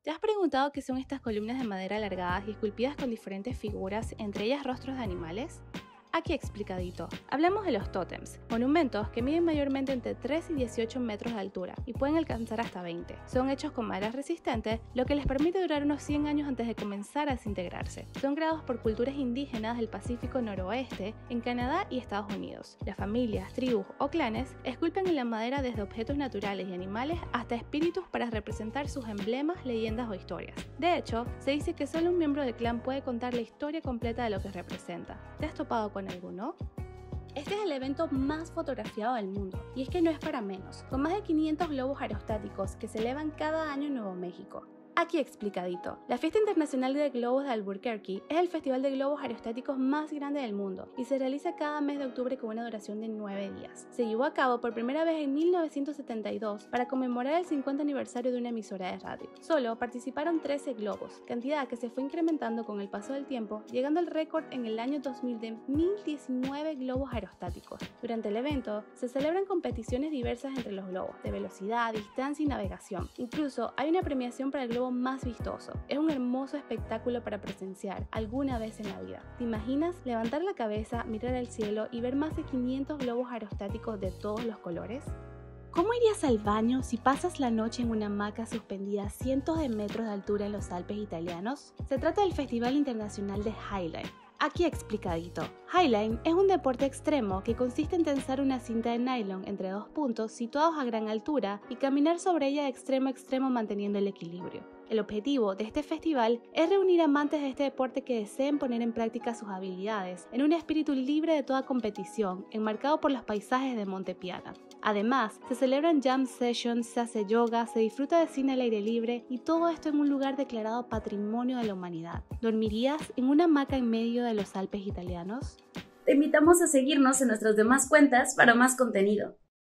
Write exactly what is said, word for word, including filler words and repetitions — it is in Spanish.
¿Te has preguntado qué son estas columnas de madera alargadas y esculpidas con diferentes figuras, entre ellas rostros de animales? Aquí explicadito. Hablamos de los tótems, monumentos que miden mayormente entre tres y dieciocho metros de altura y pueden alcanzar hasta veinte. Son hechos con madera resistente, lo que les permite durar unos cien años antes de comenzar a desintegrarse. Son creados por culturas indígenas del Pacífico Noroeste, en Canadá y Estados Unidos. Las familias, tribus o clanes esculpen en la madera desde objetos naturales y animales hasta espíritus para representar sus emblemas, leyendas o historias. De hecho, se dice que solo un miembro del clan puede contar la historia completa de lo que representa. ¿Te has topado con alguno? Este es el evento más fotografiado del mundo, y es que no es para menos, con más de quinientos globos aerostáticos que se elevan cada año en Nuevo México. Aquí explicadito. La Fiesta Internacional de Globos de Albuquerque es el festival de globos aerostáticos más grande del mundo y se realiza cada mes de octubre con una duración de nueve días. Se llevó a cabo por primera vez en mil novecientos setenta y dos para conmemorar el cincuenta aniversario de una emisora de radio. Solo participaron trece globos, cantidad que se fue incrementando con el paso del tiempo, llegando al récord en el año dos mil de mil diecinueve globos aerostáticos. Durante el evento se celebran competiciones diversas entre los globos, de velocidad, distancia y navegación. Incluso hay una premiación para el globo más vistoso. Es un hermoso espectáculo para presenciar alguna vez en la vida. ¿Te imaginas levantar la cabeza, mirar al cielo y ver más de quinientos globos aerostáticos de todos los colores? ¿Cómo irías al baño si pasas la noche en una hamaca suspendida a cientos de metros de altura en los Alpes italianos? Se trata del Festival Internacional de Highline. Aquí explicadito. Highline es un deporte extremo que consiste en tensar una cinta de nylon entre dos puntos situados a gran altura y caminar sobre ella de extremo a extremo manteniendo el equilibrio. El objetivo de este festival es reunir amantes de este deporte que deseen poner en práctica sus habilidades en un espíritu libre de toda competición, enmarcado por los paisajes de Monte Piana. Además, se celebran jam sessions, se hace yoga, se disfruta de cine al aire libre y todo esto en un lugar declarado Patrimonio de la Humanidad. ¿Dormirías en una hamaca en medio de los Alpes italianos? Te invitamos a seguirnos en nuestras demás cuentas para más contenido.